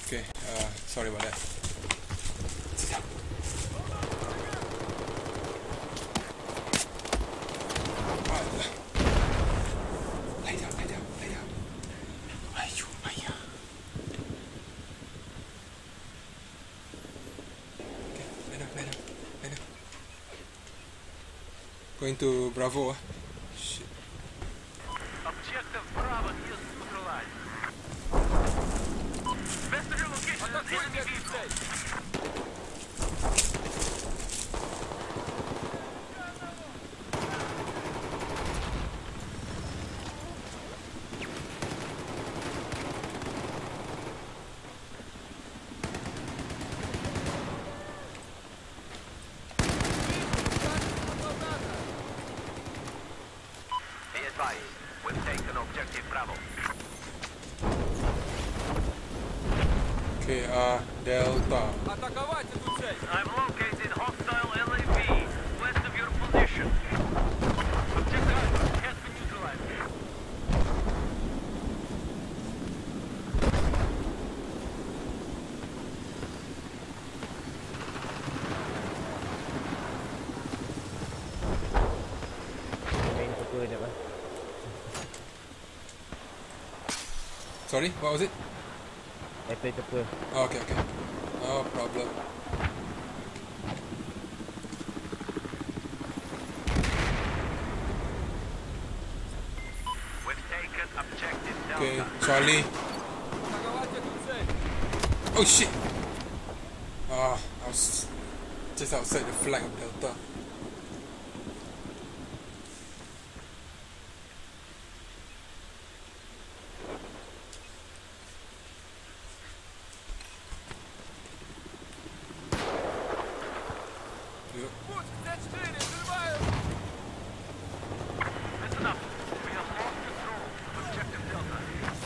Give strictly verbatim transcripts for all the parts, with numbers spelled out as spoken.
Okay, uh, sorry about that. Lay down, lay down, lay down. Ayo, ayah. Okay, lay down, lay down, lay down. Going to Bravo. Shit. Objective Bravo is neutralized. Investigate location of enemy vehicle. Be advised, we've taken objective Bravo. Okay, uh, Delta. Атаковать эту часть! I'm located hostile L A V west of your position. Objective Alpha has been neutralized. Main super je apa? Sorry, what was it? I play super. Oh, okay, okay. No problem. We've taken objective Okay, Delta. Charlie. Атаковать эту цель! Oh shit! Ah, I was just outside the flag of Delta. Yep. Путь пятьдесят четыре, взрываю! Listen up. We have lost control of objective Delta.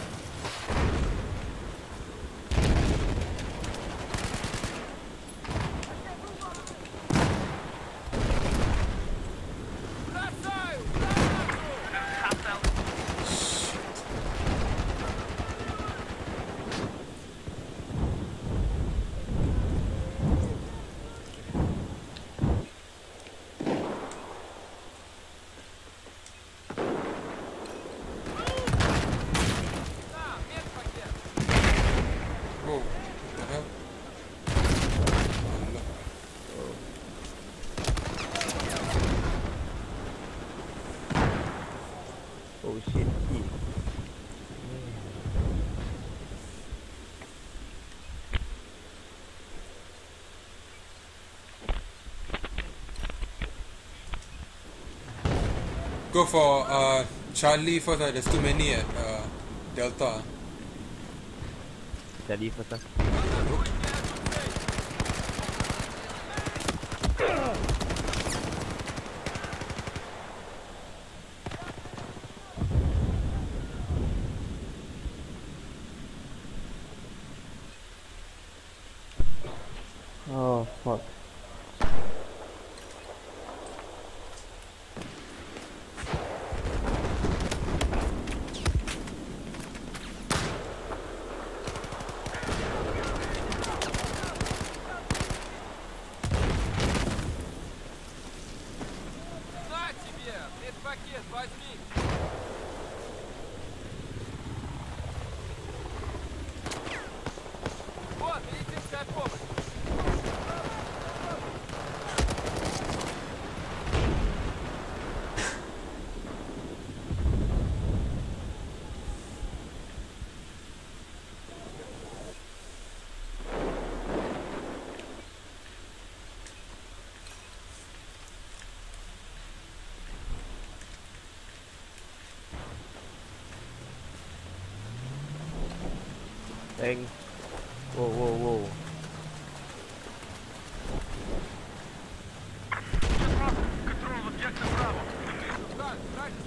Бросаю! Гранату! Hostile. На, медпакет! Whoa, what the hell? Allah. Oh shit. Ih. Go for uh, Charlie first. Uh, there's too many at uh, Delta. Jadi first lah. Oh fuck. На тебе! Медпакет возьми! Вот, медицинская помощь! Tank. Whoa whoa whoa. Just lost control of objective Bravo. Так, раньше!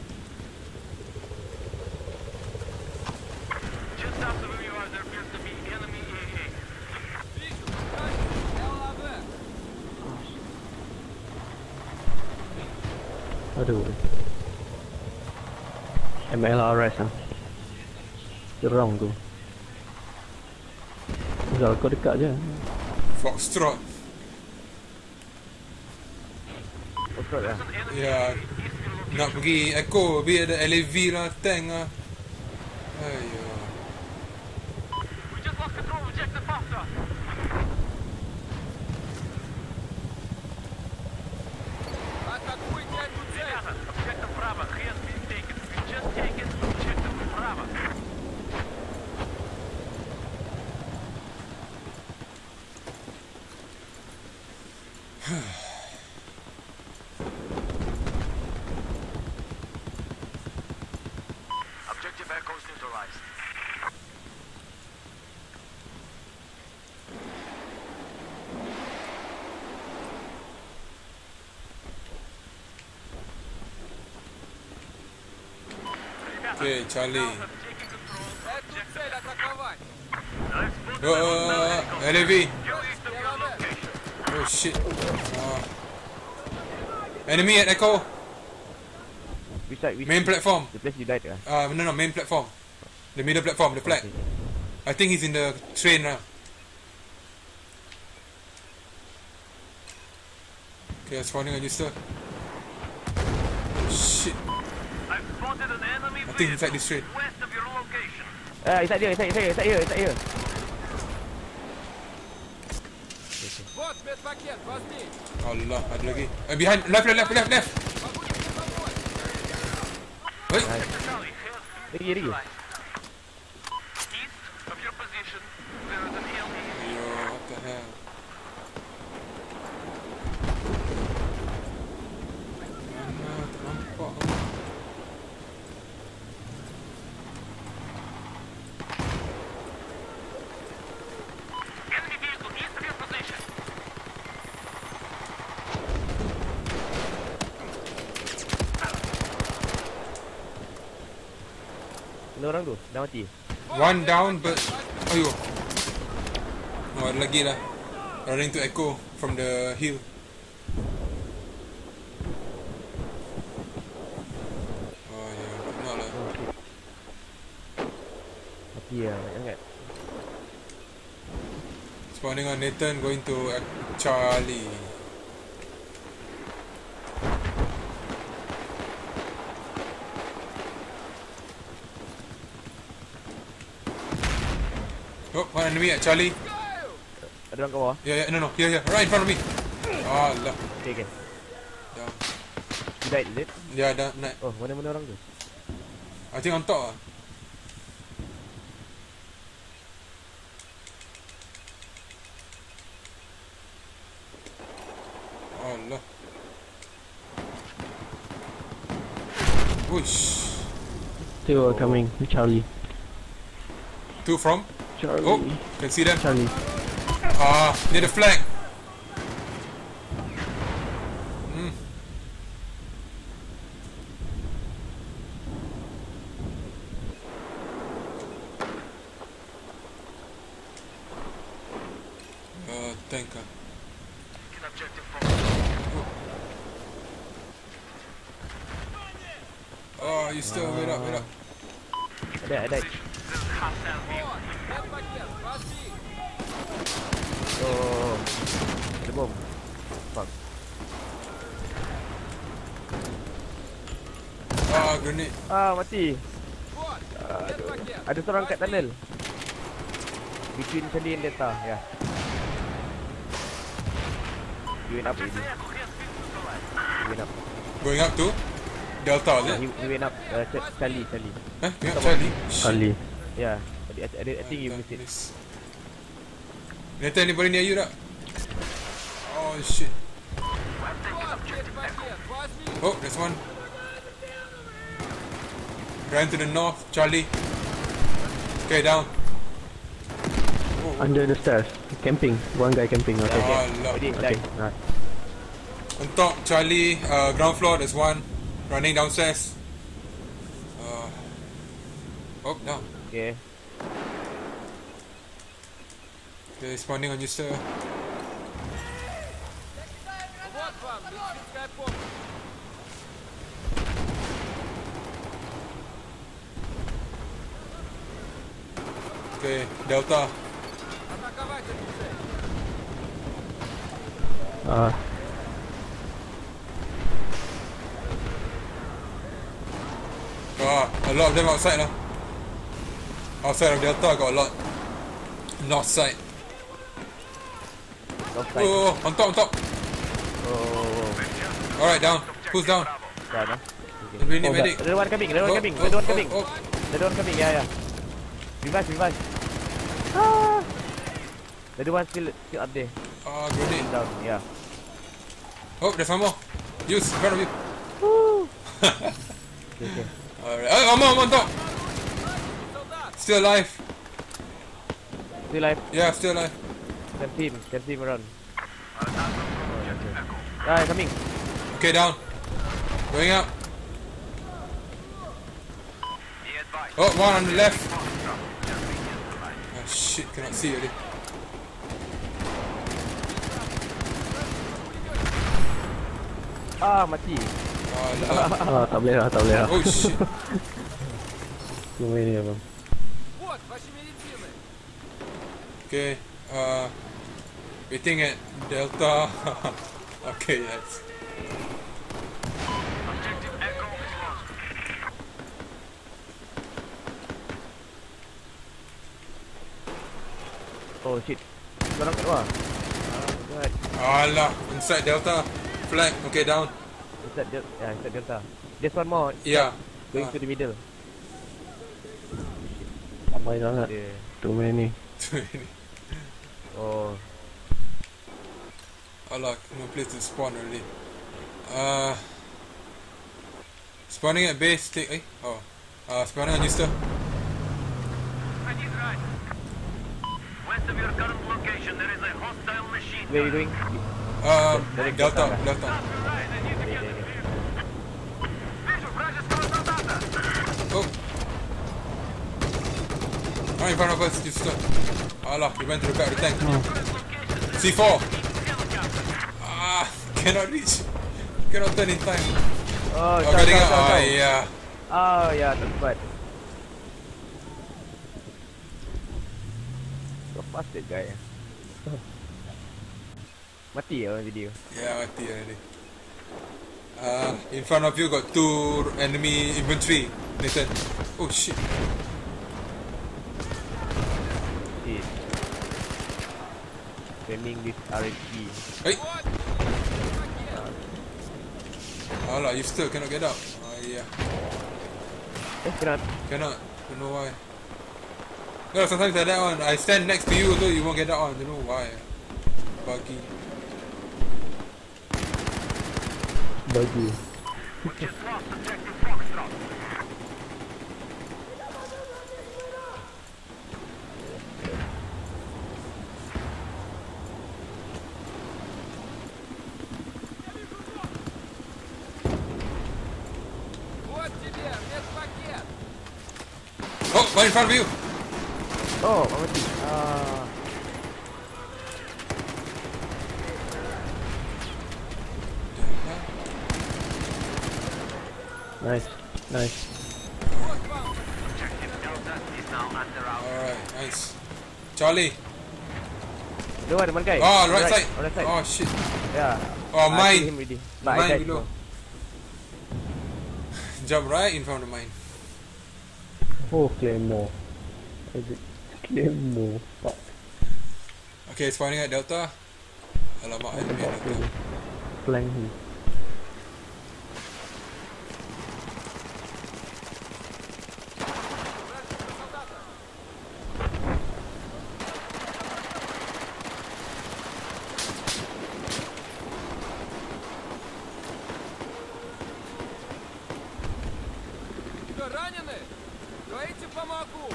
Just south of where you are, there appears to be enemy A A. Вижу! Раньше! Л А В! Aduh. M L R S ah. Terong tu. Zal, kau dekat je. Foxtrot. Betul lah. Ya. Nak pergi Echo, habis ada L A V lah, tank lah. Ayo. We just lost control of objective Foxtrot. Атакуйте эту цель! Ребята, objective Bravo has been taken. We just taken objective Bravo. Objective Echo is neutralized. Okay, Charlie. Now have taken control of Эту цель атаковать! I've spotted Oh, a oh, hostile oh, vehicle L A V. due east of your location. Oh shit. Ah. Enemy at Echo. Which side? Which Main platform. The place you died lah. Uh, no, no, main platform. The middle platform, the flag. Okay. I think he's in the train now. Okay, I'm spawning on you, sir. Oh, shit. I've spotted an enemy I think inside vehicle this train. west of your location. Ah, inside here, inside, inside here, inside here, inside here. Вот медпакет, возьми! Allah, ada lagi. Eh, behind, left, left, left, left, left. Могу тебе помочь! Wait. Sector Charlie has been Lagi, lagi. neutralized. East of your position, there is an L A V. Yo, what the hell? Mana, tak nampak. Enemy vehicle east of your position. Mana orang tu? Dah mati. One down, but... Ayo. Oh, ada lagi lah. Running to Echo from the hill. Oh, ya. Nak lah. Oh shit. Mati lah, banyak sangat. Spawning on Nathan, going to uh, Charlie. Oh, one enemy at Charlie. Ada orang kat bawah? Yeah, yeah, no, no, here, here, right in front of me. Allah. Okay, okay. Down. You died, is it? Yeah, down, naik. Oh, mana-mana orang tu? I think on top lah. Allah. Whoosh. Two are coming. Charlie. Two from? Charlie. Oh, can see them. Charlie. Ah, near the flag. Hmm. Uh, tank ah. Get objective Oh, you still wait up, wait up. Ada, ada. This is hostile vehicle. Вот, медпакет, возьми! Oh, ada bom. Fuck. Ah, grenade. Ah, mati. Вот, медпакет! Ada seorang kat возьми! tunnel. Between Charlie and Delta, ya. He went up already. Vehicle has been neutralized. He went up. Going up to Delta, is Yeah, it? he, he went up. Uh, Ch- Charlie, Charlie. Huh? Yeah, Charlie. Shit. Charlie. Yeah. I, I, I, I think you Ah, missed it. miss. Nathan, anybody near you tak? Oh shit. Вот, медпакет, возьми! Oh, there's one. Ran to the north, Charlie. Okay, down. Oh, Under the stairs. Camping. One guy camping. Okay. Allah. Ready, Okay. die. Alright. On top, Charlie. Uh, ground floor, there's one. Running downstairs. Uh, oh, down. Okay. Okay, spawning on you, sir. Вот вам медицинская помощь! Okay, Delta. Атаковать Uh, Ah, a lot of them outside lah. Outside of Delta got a lot. North side. North side. Oh, on top, on top. Oh, Alright, down. Who's down? dah dah. We need Oh, medic. Another one coming, another Oh, one coming, oh, another one oh, coming. oh. Another one coming, yeah, yeah. Revive, revive. Ah. Another one still, still up there. Ah, grenade. Down, yeah. Oh, there's one more. Use in front of you. Okay, okay. Alright. Oh, one more, one more on top. Still alive. Still alive. Yeah, still alive. Same team, same team around. Ah, coming. Okay, down. Going up. Oh, one on the left. Oh shit, cannot see already. Ah, mati. Alah. ah, tak boleh lah, tak boleh lah. Oh shit. Too many of them. Вот, ваши медицины. Okay, uh, waiting at Delta. Okay, yes. Objective Echo is lost. Oh shit. Sekarang kat luar. Ah, god. Alah, inside Delta. Flag, okay, down. Inside Delta. Yeah, inside Delta. There's one more. Yeah. Going Ah. to the middle. Ramai sangat. Yeah. Too many. Oh. Alah, no place to spawn already. Uh, spawning at base, take, eh? Oh. Uh, spawning on Easter. I need right. West of your current location, there is a hostile machine. Where are you going? Uh, Direct Delta, Delta. Delta. Right, I need to Okay, get okay, okay. Вижу вражеского солдата. Oh. Right in front of us, Easter. Alah, he went to the back of the tank. C four. Ah, cannot reach. Cannot turn in time. Oh, Oh, down, getting down, out. down, Ah, down. yeah. Oh, yeah, tempat. So fast that guy. Mati ya orang video. Yeah, mati already. Uh, in front of you got two enemy infantry, Nathan. Oh shit. Shit. Spamming with R H P. Hey. Alah, you still cannot get out. Ah, yeah. Eh, cannot. Cannot. Don't know why. No, sometimes like that one. I stand next to you, although you won't get out on. Don't know why. Buggy. Bagi. We just lost objective Foxtrot. Вот тебе, медпакет. Oh, right in front of you. Oh, mati. Ah. Nice, nice. Вот вам. Objective Delta is now under our Alright, nice. Charlie. The one, one guy. Oh, right side. On right side. Oh shit. Yeah. Oh, I mine. see him already. But I Mine died below. before. Jump right in front of mine. Oh, Claymore. Is it Claymore? Fuck. Okay, spawning at Delta. Alamak, enemy at Delta. Flank him. Что, ранены? Говорите, помогу.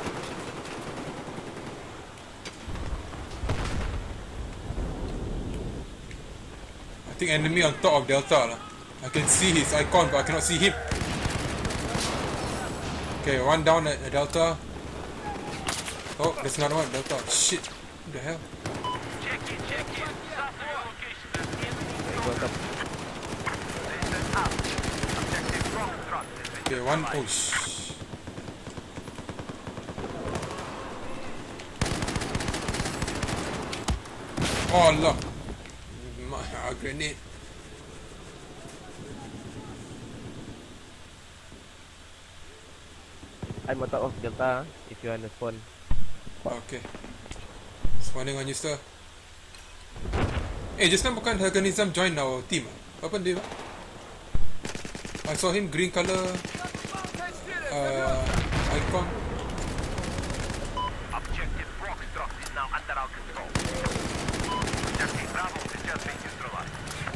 I think enemy on top of Delta lah. I can see his icon, but I cannot see him. Okay, one down at at Delta. Oh, there's another one at Delta. Shit. What the hell? check it, check it. South of your location, there's enemy Go on top. Listen up. Objective Foxtrot is in Okay, one. Oh, shh. Oh, Allah. Ma- Ah, grenade. I'm on top of Delta if you want to spawn. Okay. Spawning on you, sir. Eh, just now bukan Haganism join our team ah? Apa dia? I saw him green color uh, icon. Objective Foxtrot is now under our control. Objective Bravo is just being neutralized.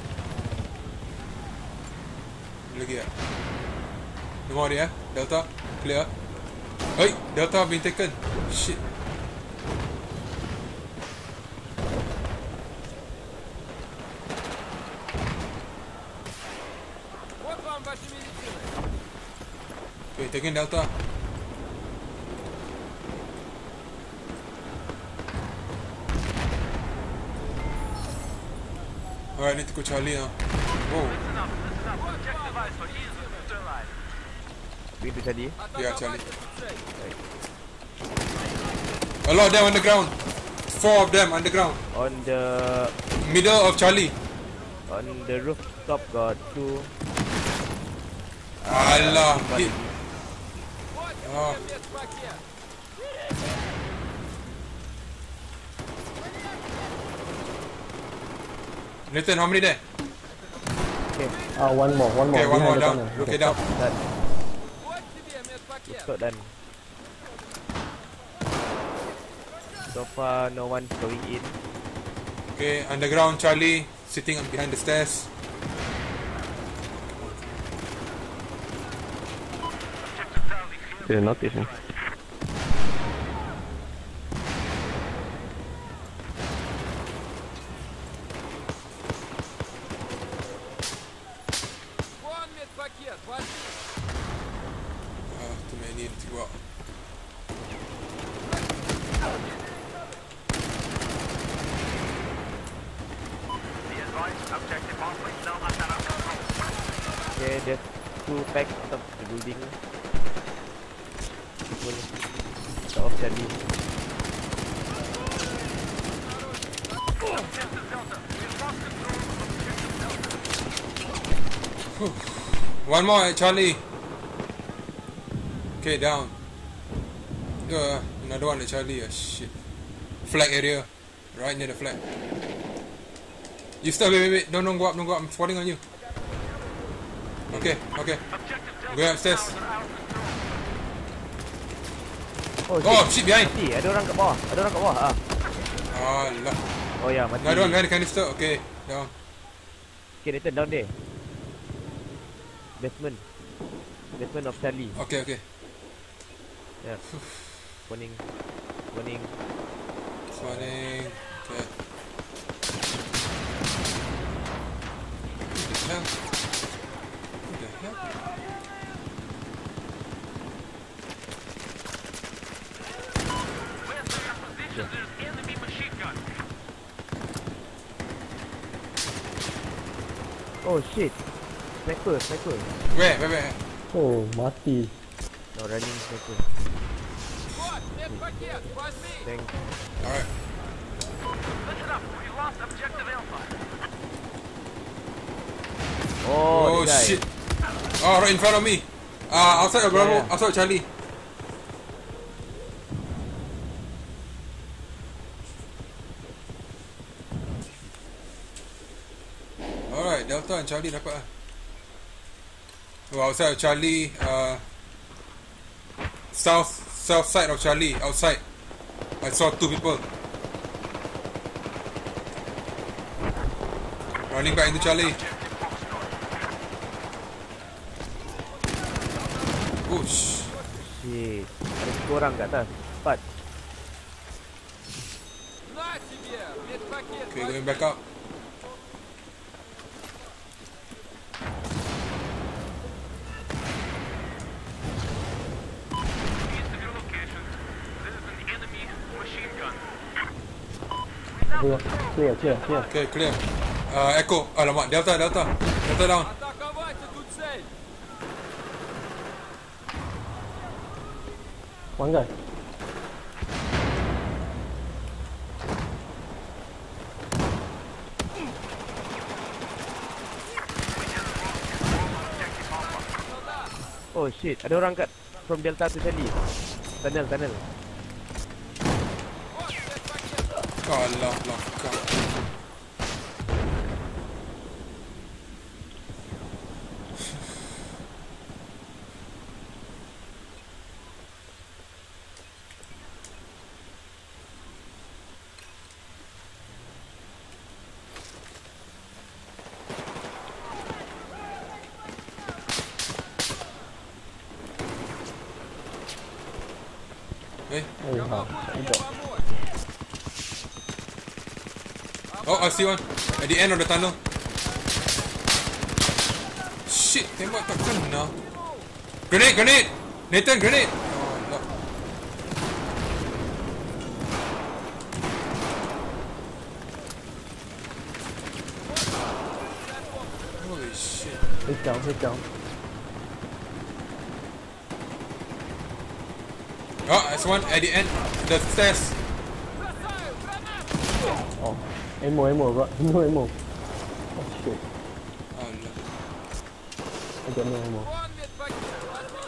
Lagi ya. Dengar dia, Delta clear. Hey, Delta been taken. Shit. Вот вам ваши медицины. Okay, taking Delta. Alright, need to go Charlie now. Whoa. Listen up, listen up. Objective Alpha is neutralized. Pergi tu tadi. Yeah, Charlie. Атаковать эту цель. A lot of them underground. Four of them underground. On the Middle of Charlie. on the rooftop got two. Allah. Hit. Вот Ah. тебе медпакет. Nathan, how many there? Okay. Ah, one more, one more. Okay, one behind more the down. corner. Okay, down. Done. Вот тебе медпакет. Rooftop done. So far no one going in. Okay, underground Charlie sitting on behind the stairs. Didn't notice him. Вон медпакет. Возьми. Ah, too many to go out. Be advised, Objective Alpha is now under our control. Okay, there's two packs on top of the building. Full. Top of Charlie. Objective Delta, we lost control of Objective Delta. One more at Charlie. Okay, down. Uh, another one at Charlie. Ah, shit. Flag area. Right near the flag. You still, wait, wait, wait. Don't, don't go up, don't go up. I'm falling on you. Okay, okay. Objective Delta Go upstairs. is now under our control. Oh, Oh, shit, behind. mati. Ada orang kat bawah. Ada orang kat bawah. Ah. Allah. Oh ya, mati. Another one behind the canister. Okay, down. Okay, Nathan down there. Basement. Basement of Charlie. Okay, okay. Yeah. Warning. Warning. Spawning. Okay. What the hell? What the hell? Where's their position? There's enemy machine gun. Oh shit. Sniper, sniper. Where, where, where? Oh, mati. No, running sniper. Вот медпакет. Возьми. Thank. Alright. Listen up, we lost Objective Alpha. Oh, Oh, that guy. shit. Oh, right in front of me. Uh, outside of Bravo, Yeah, yeah. outside of Charlie. Alright, Delta and Charlie dapat lah. Oh, outside of Charlie, uh, south, south side of Charlie, outside. I saw two people. Running back into Charlie. Push. Shit. Ada tiga orang kat atas. Empat. На тебе медпакет. Okay, Возьми. going back up. East of your location, there is an enemy machine gun. Clear, clear, clear, clear. Okay, clear. Uh, Echo. Alamak, Delta, Delta. Delta down. Атаковать эту цель. One guy. Oh shit, ada orang kat from Delta to Charlie. Tunnel, tunnel. Вот медпакет. Kalah belakang. Eh? Oh, Я ha. могу тебе Tidak. помочь. Oh, I see one. At the end of the tunnel. Shit, tembak tak kena. Grenade, grenade! Nathan, grenade! Oh, no. Holy shit. He's down, he's down. Oh, there's one at the end. The stairs. Бросаю гранату. Oh. Ammo, ammo, right. No ammo. Oh shit. Oh, no. I got no ammo. Вон медпакет. Возьми.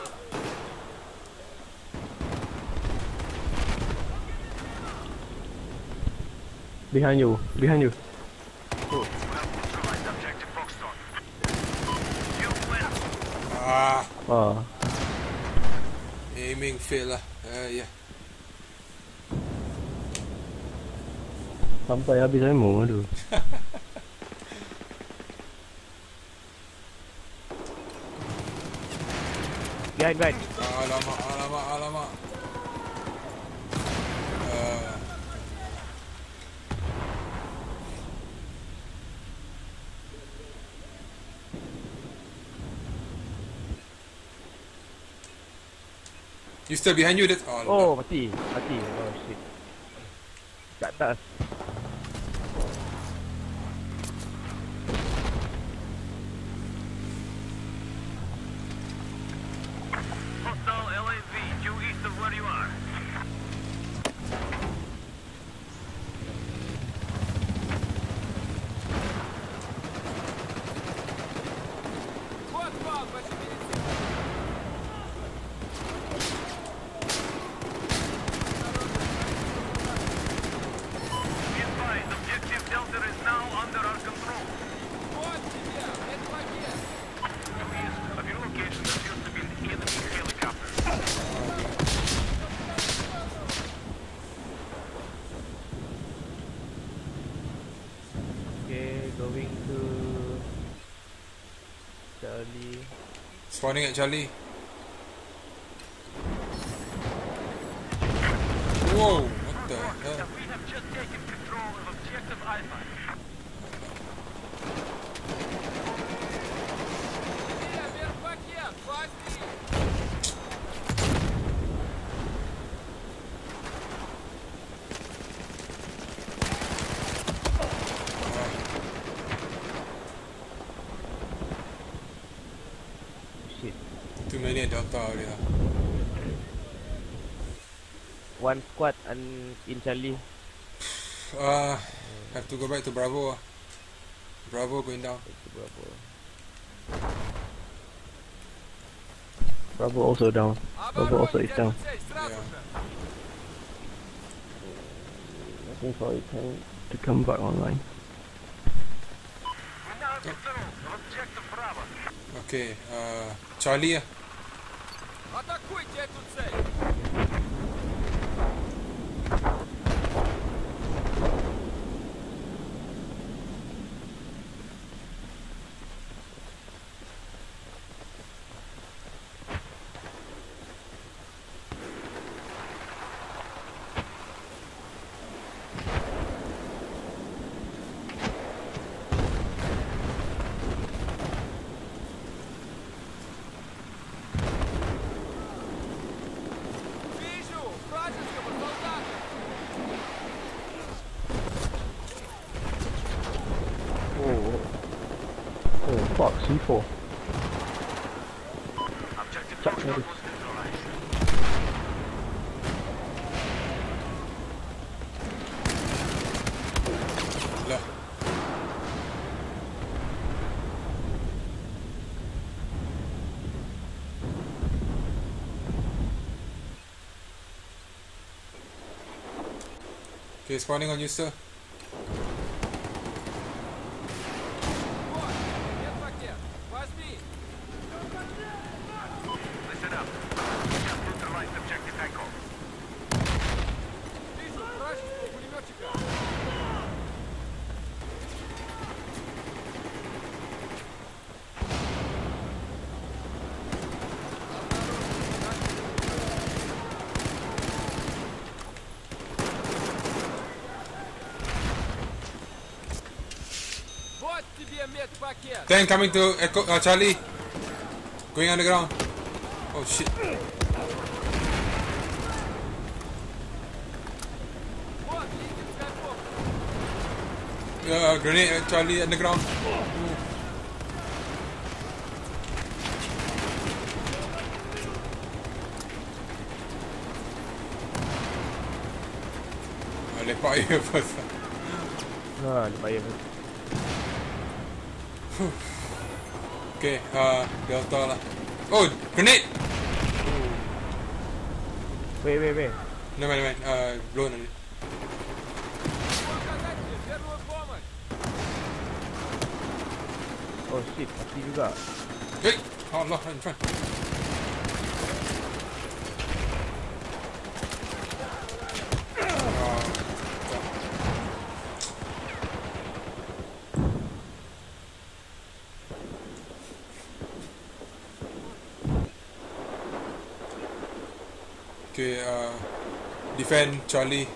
Behind you, behind you. Neutralized objective Foxtrot. You win. Ah, Ah. aiming fail lah. Uh, yeah. Sampai habis ammo, aduh. Behind, right. Alamak, alamak, alamak. Uh, you still behind you? That's all. Oh, mati. Mati. Oh shit. Kat atas. Hostile L A V due east of where you are. Вот вам, ваши береги. Be advised, objective Delta is now under our control. Вот тебе медпакет. Due east of your location appears to be an enemy helicopter. Okay, going to Charlie. Spawning at Charlie. Whoa, what the hell? We have just taken control of objective Alpha. Тебе медпакет. Возьми. Shit. Too many at Delta already lah. One squad and in Charlie. Uh, have to go back to Bravo. ah. Bravo going down. Berapa? Bravo also down. Bravo also is Оборудуйте down. эту цель сразу Yeah. же. Waiting for it to- to come back online. We now have control of objective Bravo. Okay, uh, Charlie. ah. Атакуйте эту цель. Вижу вражеского солдата. Oh. Oh fuck, C four. Objective Check Foxtrot this. was neutralized. Lah. Okay, spawning on you, sir. Вот, медпакет. Возьми. Listen up. Just neutralized objective Echo. Вижу вражеского пулеметчика. Вот тебе медпакет. Tank coming to Echo, uh, Charlie. Going underground. Oh shit. Вот лидерская помощь. Uh, grenade at Charlie underground. Ah, lepak je first. Ha, lepas ya. Okay, uh, Delta lah. Oh, grenade! Wait, wait, wait. Never mind, never mind. Uh, blown already. Оказать мне первую помощь. Oh shit, mati juga. Hey! Oh Allah, in front. Okay, uh, defend Charlie.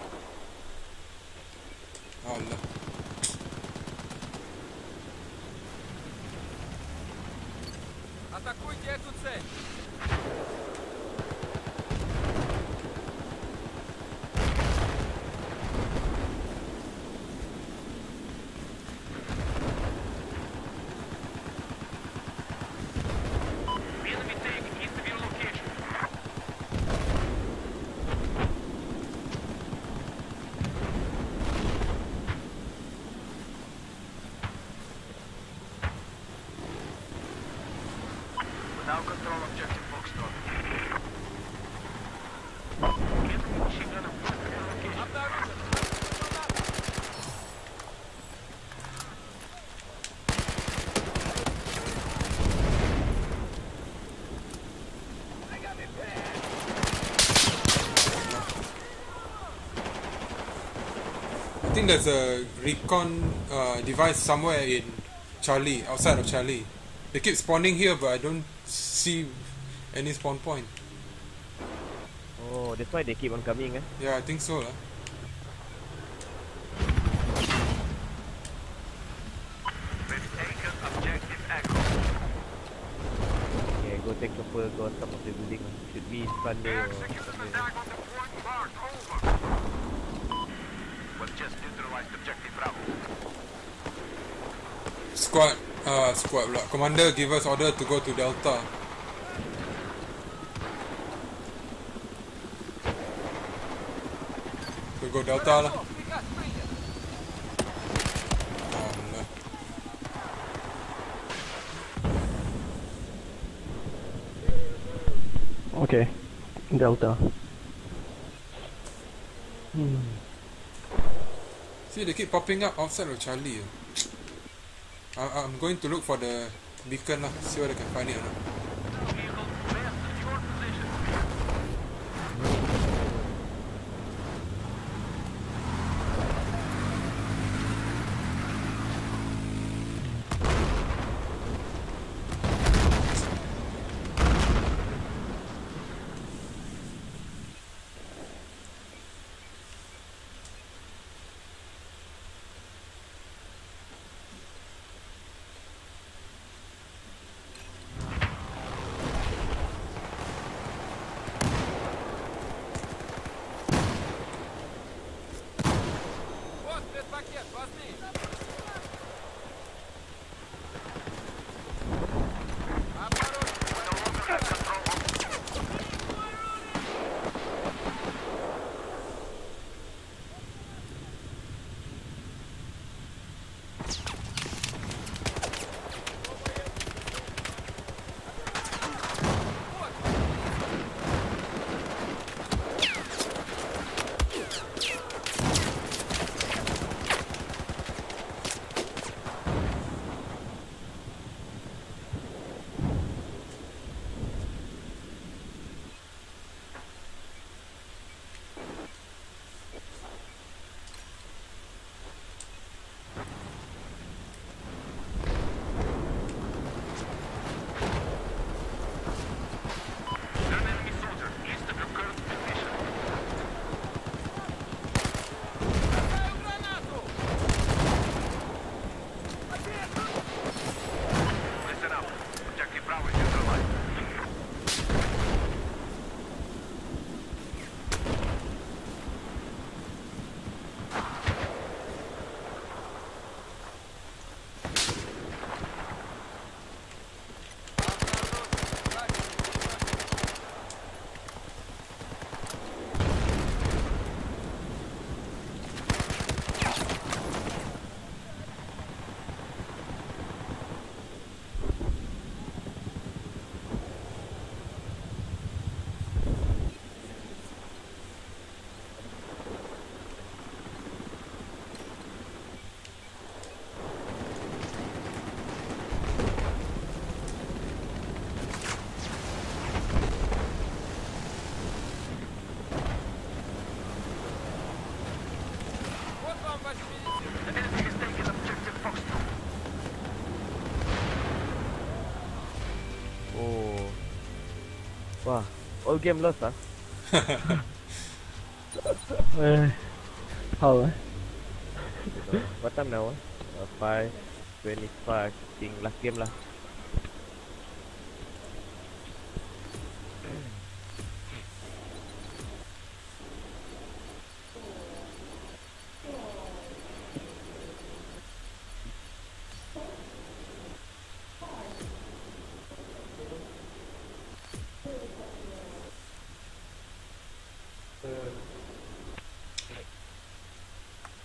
Allah. Атакуйте эту цель. Enemy tank east of your location. Now control objective Foxtrot. Enemy machine gunner west of your location. Обнаружен. I think there's a recon uh, device somewhere in Charlie, outside of Charlie. They keep spawning here, but I don't see any spawn point. Oh, that's why they keep on coming eh. Yeah, I think so lah. We've taken objective Echo. Okay, go take chopper, go on top of the building. Should be in front there or Execute an something. attack on the point marked. Over. We've just neutralized objective Bravo. Squad, uh, squad pula. Commander give us order to go to Delta. We go Delta lah. Хорошо, приказ принят. Allah. Okay. Delta. Hmm. See, they keep popping up outside of Charlie. I, I'm going to look for the beacon lah. See whether I can find it or not. Vehicle west of your position. Вот медпакет, возьми. Обнаружен. Wah, all game lost ah. Eh, how eh? What time now? Ah? Uh, five twenty-five. Think last game lah.